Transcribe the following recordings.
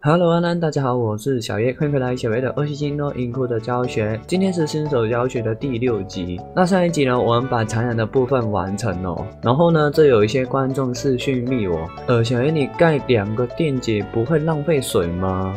Hello， 安安，大家好，我是小叶，欢迎回来小叶的二七金诺银库的教学。今天是新手教学的第6集。那上一集呢，我们把残阳的部分完成了。然后呢，这有一些观众私讯密我，小叶，你盖2个电解不会浪费水吗？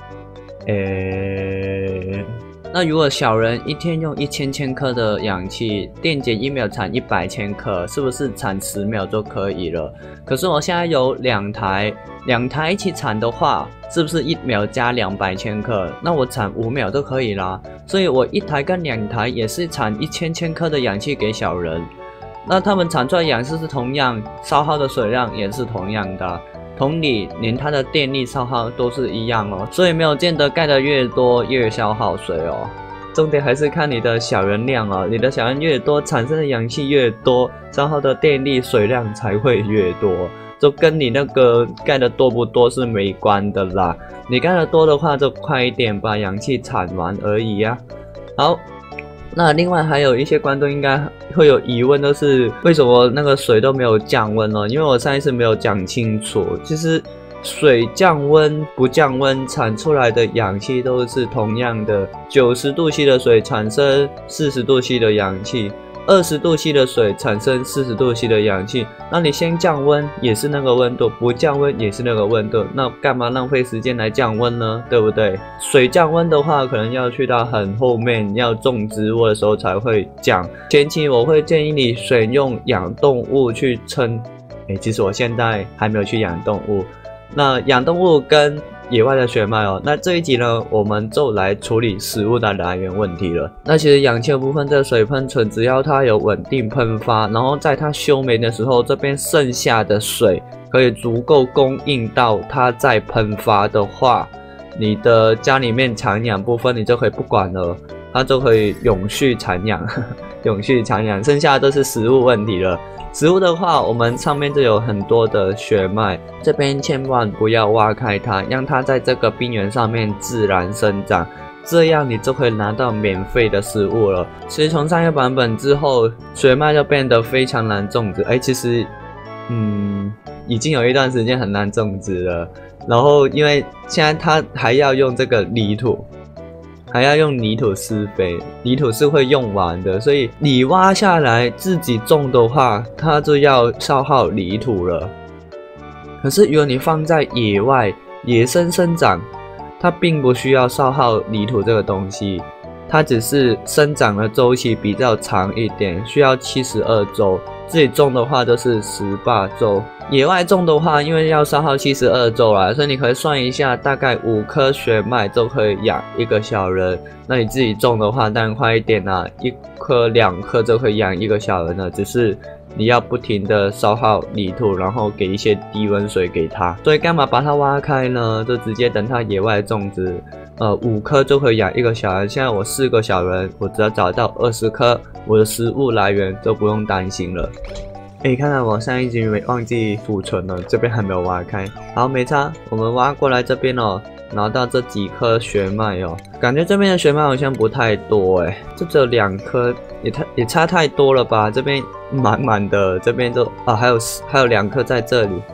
那如果小人一天用1000千克的氧气，电解1秒产100千克，是不是产10秒就可以了？可是我现在有2台一起产的话，是不是1秒加200千克？那我产5秒就可以啦。所以我1台跟2台也是产1000千克的氧气给小人。那他们产出来的氧气是同样，消耗的水量也是同样的。同理，连它的电力消耗都是一样哦，所以没有见得盖的越多越消耗水哦。重点还是看你的小人量哦，你的小人越多，产生的氧气越多，消耗的电力水量才会越多，就跟你那个盖的多不多是没关的啦。你盖的多的话，就快一点把氧气产完而已啊。好。那另外还有一些观众应该会有疑问，就是为什么那个水都没有降温呢？因为我上一次没有讲清楚，其实水降温不降温产出来的氧气都是同样的，90度C的水产生40度C的氧气，20度C的水产生40度C的氧气。那你先降温也是那个温度，不降温也是那个温度，那干嘛浪费时间来降温呢？对不对？水降温的话，可能要去到很后面要种植物的时候才会降。前期我会建议你选用养动物去撑。其实我现在还没有去养动物。那养动物跟野外的血脉哦，那这一集呢，我们就来处理食物的来源问题了。那其实氧气的部分，这个水喷泉只要它有稳定喷发，然后在它休眠的时候，这边剩下的水可以足够供应到它再喷发的话，你的家里面产氧部分你就可以不管了，它就可以永续产氧，永续产氧，剩下的都是食物问题了。食物的话，我们上面就有很多的血脉，这边千万不要挖开它，让它在这个冰原上面自然生长，这样你就可以拿到免费的食物了。其实从上一个版本之后，血脉就变得非常难种植，其实已经有一段时间很难种植了。然后因为现在它还要用这个泥土，还要用泥土施肥，泥土是会用完的，所以你挖下来自己种的话，它就要消耗泥土了。可是如果你放在野外野生生长，它并不需要消耗泥土这个东西，它只是生长的周期比较长一点，需要72周。自己种的话就是18周，野外种的话，因为要消耗72周啦，所以你可以算一下，大概5颗血脉就可以养1个小人。那你自己种的话，当然快一点啦，1颗2颗就可以养1个小人了，只是你要不停的消耗泥土，然后给一些低温水给它。所以干嘛把它挖开呢？就直接等它野外种植。5颗就可以养1个小人，现在我4个小人，我只要找到20颗，我的食物来源就不用担心了。看来我上一集忘记储存了，这边还没有挖开。好，没差，我们挖过来这边哦，拿到这几颗血脉哦，感觉这边的血脉好像不太多这只有2颗，也差太多了吧？这边满满的，这边就还有2颗在这里。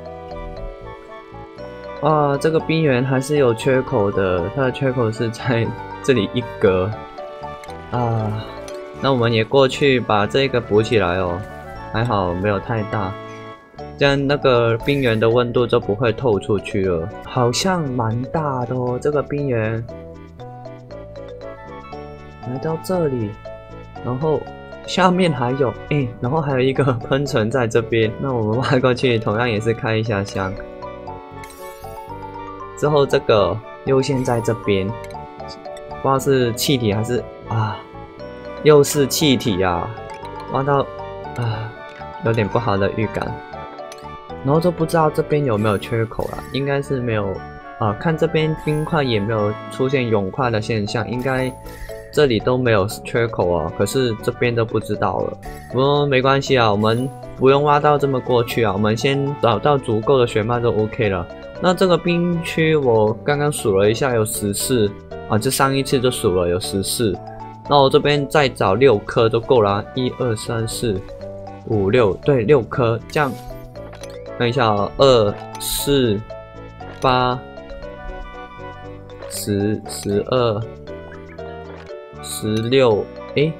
哇，这个冰原还是有缺口的，它的缺口是在这里1格啊。那我们也过去把这个补起来哦，还好没有太大，这样那个冰原的温度就不会透出去了。好像蛮大的哦，这个冰原来到这里，然后下面还有然后还有一个喷泉在这边。那我们挖过去，同样也是开一下箱。之后这个又先在这边，不知道是气体还是又是气体啊，挖到有点不好的预感。然后就不知道这边有没有缺口啦，应该是没有看这边冰块也没有出现融化的现象，应该这里都没有缺口啊，可是这边都不知道了。不过没关系啊，我们不用挖到这么过去啊，我们先找到足够的血脉就 OK 了。那这个冰区我刚刚数了一下，有14这上一次就数了有14。那我这边再找6颗就够了，1、2、3、4、5、6，对，6颗，这样看一下2、4、8、 12、16，诶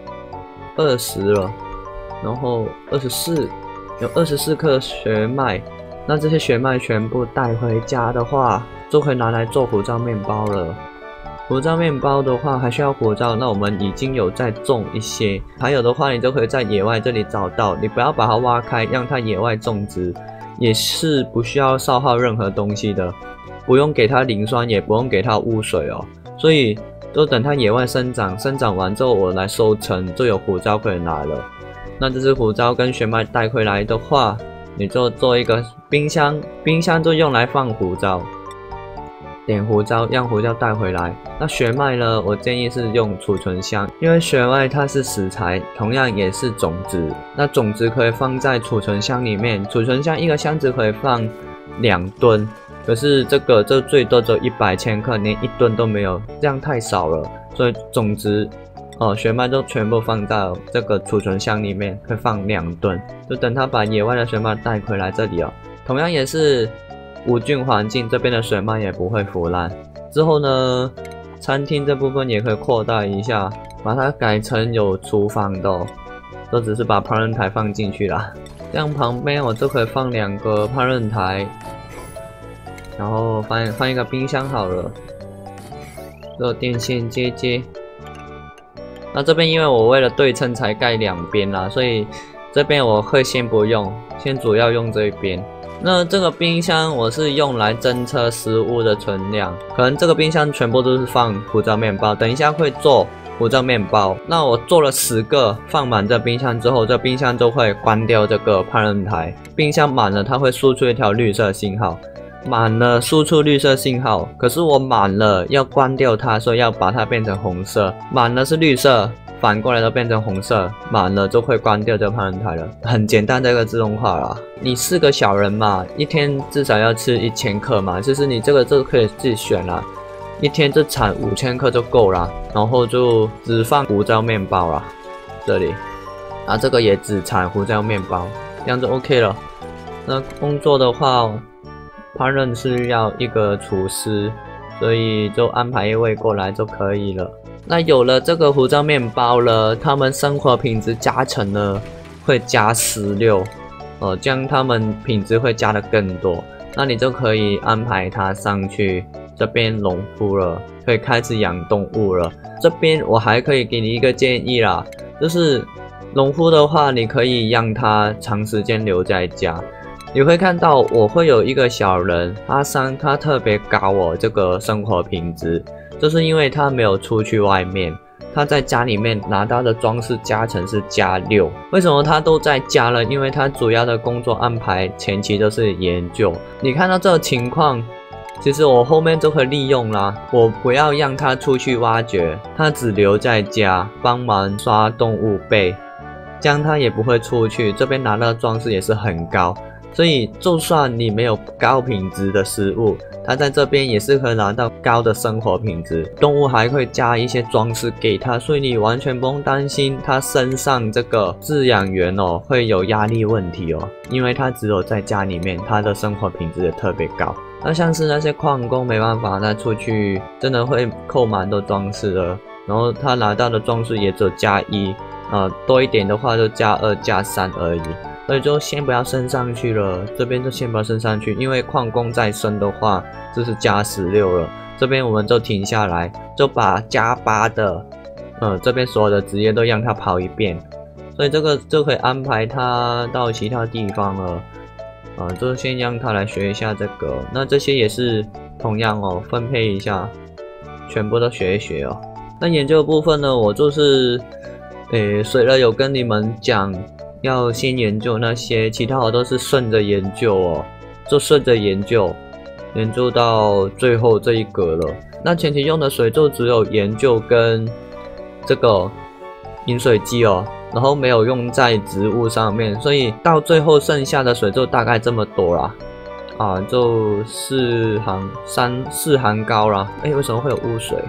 ，20了，然后24，有24颗血脉。那这些血脉全部带回家的话，就可以拿来做胡椒面包了。胡椒面包的话还需要胡椒，那我们已经有在种一些，还有的话你就可以在野外这里找到，你不要把它挖开，让它野外种植，也是不需要消耗任何东西的，不用给它磷酸，也不用给它污水哦，所以就等它野外生长，生长完之后我来收成，就有胡椒可以拿了。那这只胡椒跟血脉带回来的话，你就做一个冰箱，冰箱就用来放胡椒。点胡椒，让胡椒带回来。那血脉呢？我建议是用储存箱，因为血脉它是食材，同样也是种子。那种子可以放在储存箱里面，储存箱一个箱子可以放2吨，可是这最多只有100千克，连1吨都没有，这样太少了。所以种子血脉都全部放在这个储存箱里面，可以放2吨，就等它把野外的血脉带回来这里哦。同样也是无菌环境，这边的水脉也不会腐烂。之后呢，餐厅这部分也可以扩大一下，把它改成有厨房的哦，都只是把烹饪台放进去啦。这样旁边我就可以放2个烹饪台，然后放一个冰箱好了，有电线接。那这边因为我为了对称才盖2边啦，所以这边我会先不用，先主要用这一边。那这个冰箱我是用来侦测食物的存量，可能这个冰箱全部都是放胡椒面包，等一下会做胡椒面包。那我做了10个，放满这冰箱之后，这冰箱就会关掉这个烹饪台。冰箱满了，它会输出一条绿色信号，满了输出绿色信号。可是我满了要关掉它，所以要把它变成红色。满了是绿色，反过来都变成红色，满了就会关掉这个烹饪台了。很简单，这个自动化啦。你4个小人嘛，一天至少要吃1000克嘛，其实你这个就可以自己选啦，一天就产5000克就够啦，然后就只放胡椒面包啦，这里，这个也只产胡椒面包，这样就 OK 了。那工作的话，烹饪是要1个厨师，所以就安排1位过来就可以了。那有了这个胡椒面包了，他们生活品质加成呢，会加16，这样他们品质会加的更多。那你就可以安排他上去这边农夫了，可以开始养动物了。这边我还可以给你一个建议啦，就是农夫的话，你可以让他长时间留在家。你会看到我会有一个小人，他特别高哦，这个生活品质。就是因为他没有出去外面，他在家里面拿到的装饰加成是加6。为什么他都在家了？因为他主要的工作安排前期都是研究。你看到这个情况，其实我后面就可以利用啦。我不要让他出去挖掘，他只留在家帮忙刷动物背，这样他也不会出去。这边拿到的装饰也是很高，所以就算你没有高品质的食物，它在这边也是可以拿到高的生活品质。动物还会加一些装饰给它，所以你完全不用担心它身上这个饲养员会有压力问题因为它只有在家里面，它的生活品质也特别高。那像是那些矿工没办法，他出去真的会扣蛮多装饰的，然后他拿到的装饰也只有加1，多一点的话就加2、加3而已。所以就先不要升上去了，这边就先不要升上去，因为矿工再升的话就是加16了。这边我们就停下来，就把加8的，这边所有的职业都让他跑一遍，所以这个就可以安排他到其他地方了。就先让他来学一下这个，那这些也是同样分配一下，全部都学一学那研究的部分呢，我就是虽然有跟你们讲。要先研究那些，其他我都是顺着研究就顺着研究到最后这一格了。那前期用的水就只有研究跟这个饮水机然后没有用在植物上面，所以到最后剩下的水就大概这么多啦。就4行高啦。为什么会有污水？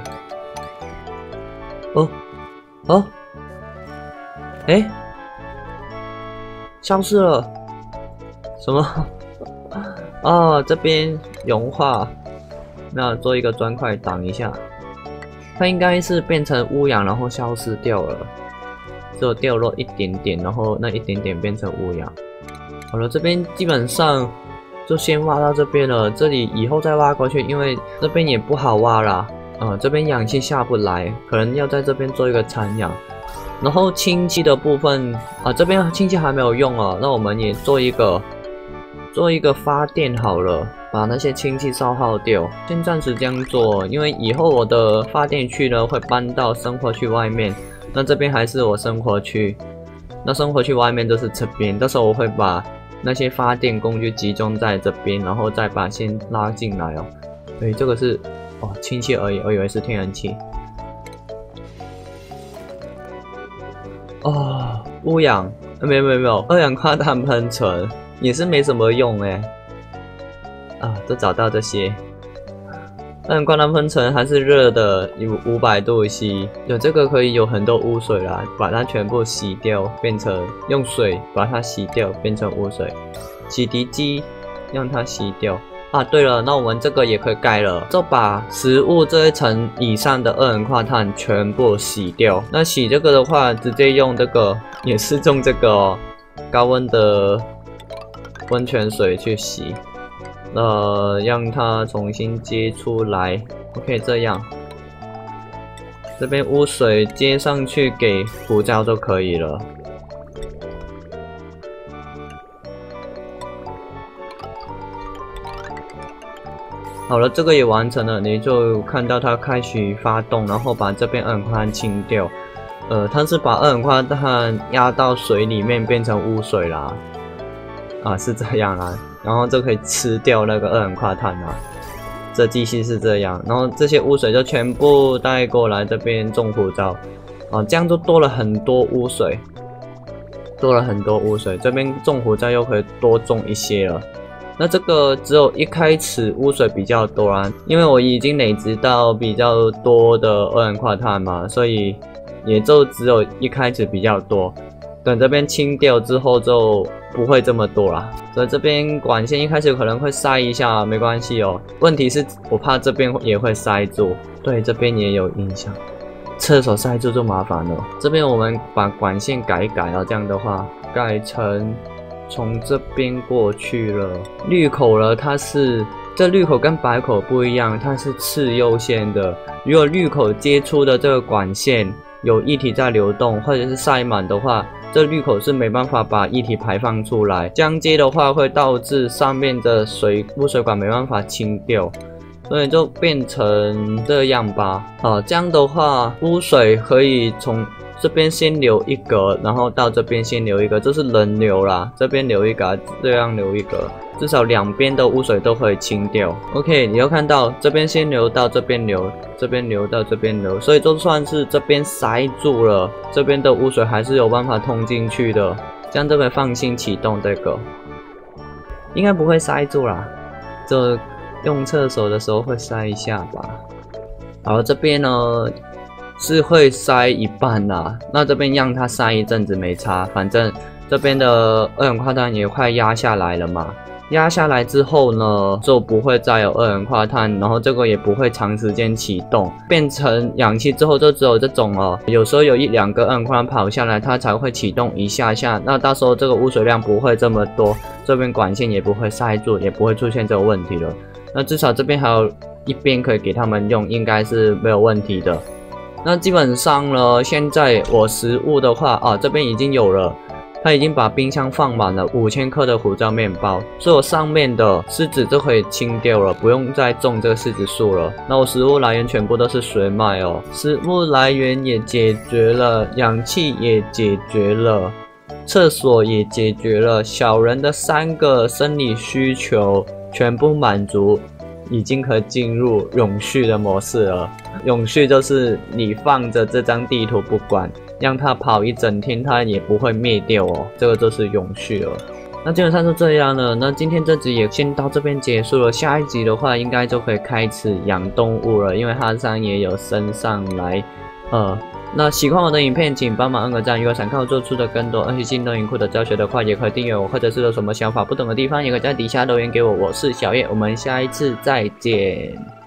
消失了？什么？这边融化， 那做一个砖块挡一下。它应该是变成乌羊，然后消失掉了，只有掉落一点点，然后那一点点变成乌羊。好了，这边基本上就先挖到这边了，这里以后再挖过去，因为这边也不好挖啦。这边氧气下不来，可能要在这边做一个残氧。然后氢气的部分这边氢气还没有用哦，那我们也做一个发电好了，把那些氢气消耗掉。先暂时这样做，因为以后我的发电区呢会搬到生活区外面，那这边还是我生活区，那生活区外面就是这边。到时候我会把那些发电工具集中在这边，然后再把线拉进来哦。所以这个是氢气而已，我以为是天然气。乌氧没有，二氧化碳喷泉也是没什么用哎。都找到这些。二氧化碳喷泉还是热的，有500度 C， 有这个可以有很多污水啦，把它全部洗掉，变成用水把它洗掉，变成污水。洗涤机让它洗掉。对了，那我们这个也可以盖了，就把食物这一层以上的二氧化碳全部洗掉。那洗这个的话，直接用这个，也是用这个高温的温泉水去洗，让它重新接出来。OK， 这样，这边污水接上去给胡椒就可以了。好了，这个也完成了，你就看到它开始发动，然后把这边二氧化碳清掉。它是把二氧化碳压到水里面变成污水啦，是这样啦。然后就可以吃掉那个二氧化碳啦。这机器是这样，然后这些污水就全部带过来这边种胡椒，这样就多了很多污水，这边种胡椒又可以多种一些了。那这个只有一开始污水比较多啦，因为我已经累积到比较多的二氧化碳嘛，所以也就只有一开始比较多。等这边清掉之后就不会这么多啦。所以这边管线一开始可能会塞一下，没关系哦。问题是我怕这边也会塞住，对，这边也有影响。厕所塞住就麻烦了。这边我们把管线改一改，这样的话改成从这边过去了，绿口了，这绿口跟白口不一样，它是次优先的。如果绿口接触的这个管线有液体在流动，或者是塞满的话，这绿口是没办法把液体排放出来。这接的话会导致上面的污水管没办法清掉，所以就变成这样吧。这样的话污水可以从这边先留一格，然后到这边先留一个，这是人流啦。这边留一个，这样留一个，至少两边的污水都可以清掉。OK， 你要看到这边先流到这边流，这边流到这边流，所以就算是这边塞住了，这边的污水还是有办法通进去的。这样就可以放心启动这个，应该不会塞住啦，就用厕所的时候会塞一下吧。好，这边呢是会塞一半啦，那这边让它塞一阵子没差，反正这边的二氧化碳也快压下来了嘛。压下来之后呢，就不会再有二氧化碳，然后这个也不会长时间启动，变成氧气之后就只有这种有时候有1、2个二氧化碳跑下来，它才会启动一下下。那到时候这个污水量不会这么多，这边管线也不会塞住，也不会出现这个问题了。那至少这边还有一边可以给他们用，应该是没有问题的。那基本上呢，现在我食物的话这边已经有了，它已经把冰箱放满了5000克的胡椒面包，所以我上面的柿子就可以清掉了，不用再种这个柿子树了。那我食物来源全部都是水麦哦，食物来源也解决了，氧气也解决了，厕所也解决了，小人的3个生理需求全部满足，已经可以进入永续的模式了。永续就是你放着这张地图不管，让它跑一整天，它也不会灭掉哦。这个就是永续了。那基本上是这样了。那今天这集也先到这边结束了。下一集的话，应该就可以开始养动物了，因为哈桑也有升上来。那喜欢我的影片，请帮忙按个赞。如果想看我做出的更多2C新动影库的教学的话，也可以订阅我，或者是有什么想法不懂的地方，也可以在底下留言给我。我是小叶，我们下一次再见。